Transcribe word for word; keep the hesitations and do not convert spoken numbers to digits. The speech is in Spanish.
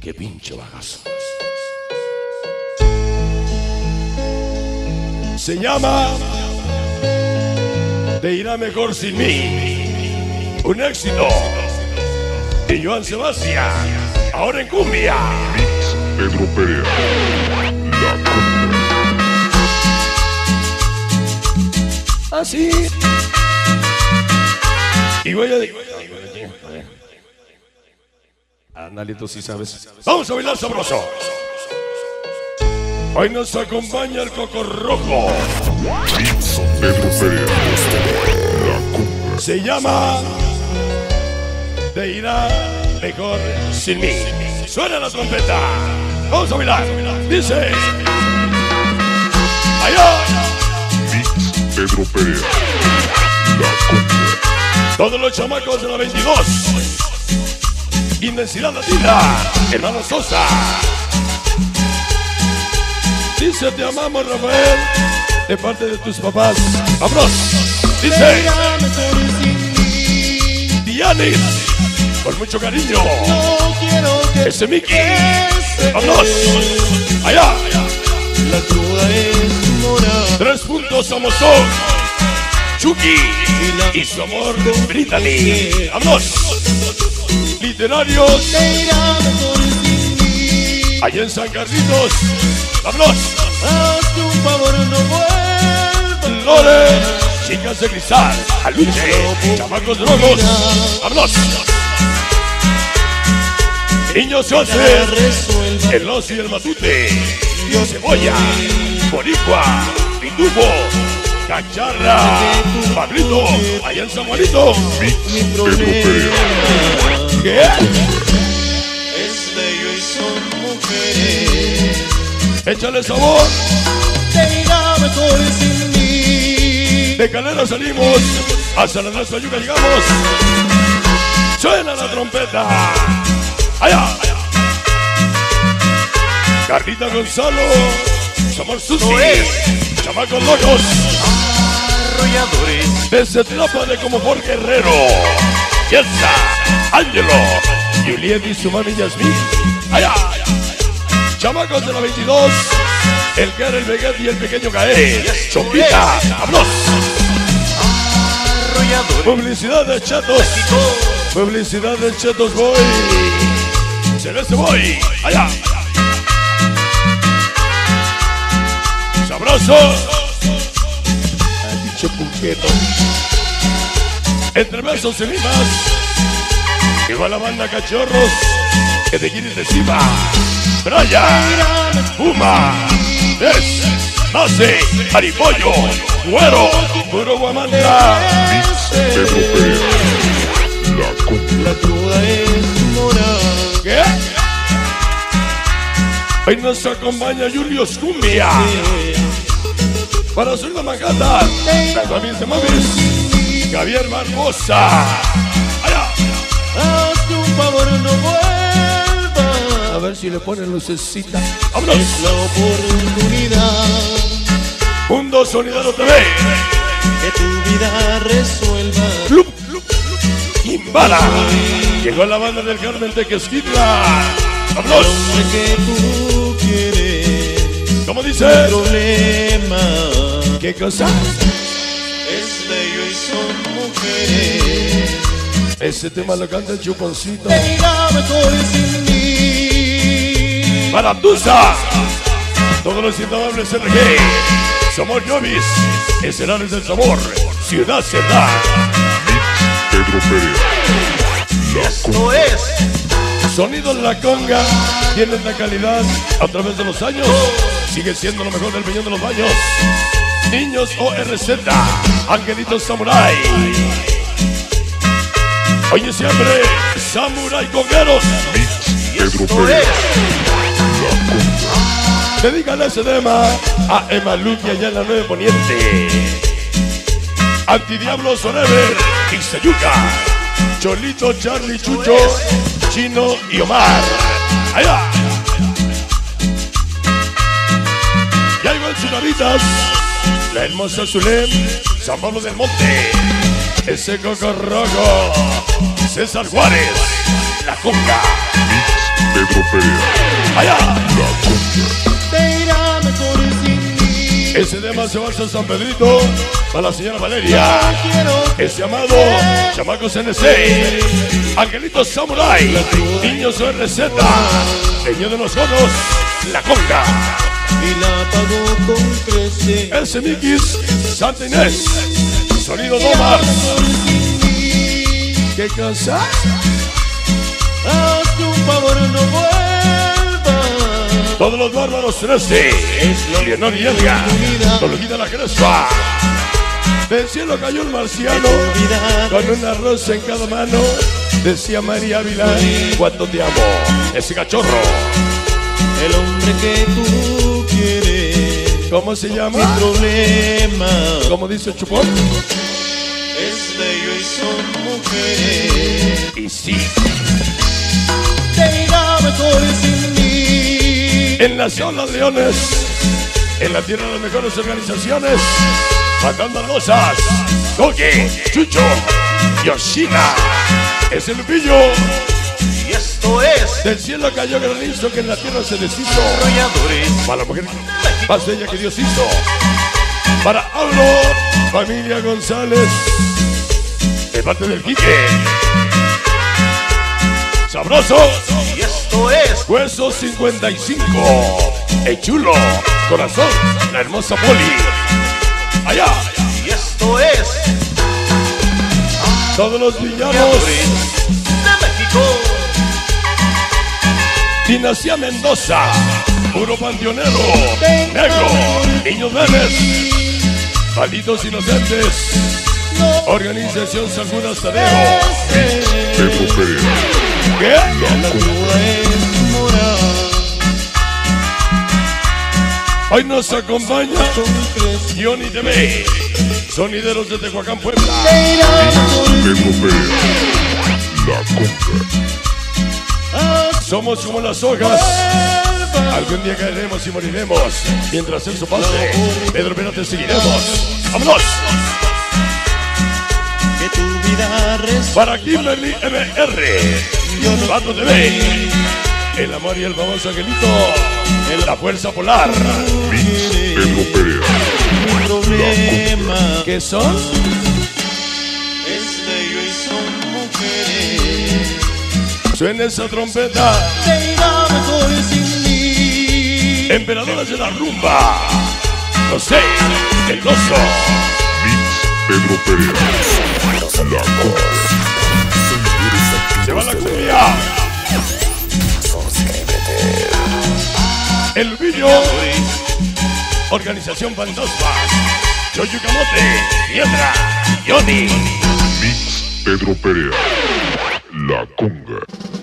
Qué pinche bagazo. Se llama Te irá mejor sin mí. Un éxito de Joan Sebastián, ahora en cumbia. Mix Pedro Perea, la cumbia. Así. Y voy a decir. Analito, si sabes. Vamos a bailar sabroso. Hoy nos acompaña el Coco Rojo. Mix Pedro Perea, la cumbia. Se llama Te irá mejor sin mí. Suena la trompeta. Vamos a bailar. Dice. Allá. Mix Pedro Perea, la cumbia. Todos los chamacos de la veintidós. Inmensidad Latina, hermano Sosa. Dice te amamos, Rafael, de parte de tus papás. ¡Vámonos! Dice Dianis, con mucho cariño. Ese Mickey. ¡Vámonos! Allá. Tres puntos somos son Chucky y su amor Brittany. ¡Vámonos! Literarios allá en San Carlitos. ¡Vámonos! Hazte un favor, no vuelvas. Lore, chicas de cristal, Aluche, chamacos drogos. ¡Vámonos! Niños José, el oso y el matute, Cebolla, Boricua, Pitubo, Cacharra, Pablito, allá en San Juanito. Mix Pedro Perea, ¿Qué? Es bello y son mujeres. Échale sabor. Te irá mejor sin mí. De Calera salimos, hasta la nuestra yuca llegamos. Suena la trompeta. Allá, allá. Carlita Gonzalo, Samar Susi, chamacos locos. Arrolladores. Desde Tlápale como por Guerrero. Yelsa, Ángelo, Juliet y su mami Yasmín. Allá, allá. Chamacos de la veintidós, el Ger, el Veguet y el pequeño Gael. Chompita, vámonos. Arrolladores. Publicidad de Chetos. Publicidad de Chetos Boy. Celeste Boy. Allá. Sabroso. Ay, dicho puqueto. Entre besos y limas. Llegó la banda Cachorros. Que te quieren encima. Brian, Puma, Es, Mase, Aripollo, Güero, Puro Guamanda. Mix Pedro Perea, la cumbia. La cruda es morada. ¿Qué? Hoy nos acompaña Julius Cumbia. Para subir la Manhattan, las mamis de mamis, Javier Barbosa. Allá. Hazte un favor, no vuelvas. A ver si le ponen lucecita. ¡Vámonos! Es la oportunidad Mundo Sonidero T V. que tu vida resuelva. Club, club, club. Imbala. Llegó la banda del Carmen Tequesquitla. ¡Vámonos! Hombre que tú quieres. ¿Cómo dice? Problema. ¿Qué cosa? Es bello y son mujeres. Ese tema lo canta el Chuponcito. Te irá mejor sin mí. Para Tusa, todos los indomables R G. Somos Jovis, escenarios del sabor. Ciudad Ciudad. Mix Pedro Perea, la cumbia. es. Sonido de la conga. Tienen la calidad a través de los años. Sigue siendo lo mejor del peñón de los baños. Niños O R Z. Angelitos Samurai. Oye siempre, Samurai Congueros. Mix Pedro Perea, la cumbia. Dedícale ese tema a Emaluki allá en la nueve Poniente. Antidiablo Sonever, Ixayuca, Cholito, Charlie, Chucho, Chino y Omar. Allá. Ya llegó el Chunaritas, la hermosa Zulem, San Pablo del Monte, ese Coco Rojo, César Juárez, la Conga. Mix Pedro Perea. Allá. La conga. Te irá mejor sin mí. Ese tema se va a hacer San Pedrito para la señora Valeria. Quiero Es llamado Chamacos N C. Angelitos Samurai. Niños R Z. Señor de los Hornos. La conga. y la pagó con crecer. Ese Mikis. Santa Inés. Sonido Domar. ¿Qué cosa? Hazte un favor, no vuelvas. Todos los bárbaros trece. Leonor y Edgar. Dolorida la Crespa. Del cielo cayó el marciano con una rosa en cada mano. Decía María Ávila, cuánto te amo. Ese cachorro. El hombre que tú quieres. ¿Cómo se llama? Mi problema ¿Cómo dice el Chupón? es de yo y son mujeres. Y sí. Te irá mejor sin mí. En la Zona Leones, en la tierra de las mejores organizaciones, matando rosas, Gogi, Chucho, Yoshina, ese Lupillo. Y esto es Del cielo cayó granizo que en la tierra se deshizo. Arrolladores. Para la mujer más bella que Dios hizo. Para Aulo, familia González, de parte del Quique. Sabroso. Y esto es Hueso cincuenta y cinco. El chulo. Corazón. La hermosa Poli. Allá. Y esto es Todos los villanos. Arrolladores de México. Dinastía Mendoza. Puro panteonero. Negro. Niños verdes. Malditos inocentes. Organización San Judas Tadeo. Pedro Perea. ¿Qué? La La conga. luna es morada. Hoy nos acompaña Con crecer. Johnny T V. Sonideros de Tehuacán, Puebla. Te irá mejor Pedro Perea. La conga. Somos como las hojas. Algún día caeremos y moriremos. Mientras eso pase, Pedro Perea te seguiremos. ¡Vámonos! que tu vida res. Para Kimberly M R. Pato T V. El amor y el famoso angelito. La fuerza polar. Mix Pedro Perea. Mi problema ¿Qué son? es de yo y son mujeres. Suena esa trompeta. Te irá mejor sin mí. Emperadoras de la rumba. No sé. El oso. Mix Pedro Perea. La conga. Se va la cumbia. El Villo. Organización Fantasma. Yoyo Camote. Piedra. Johnny. Mix Pedro Perea. La conga.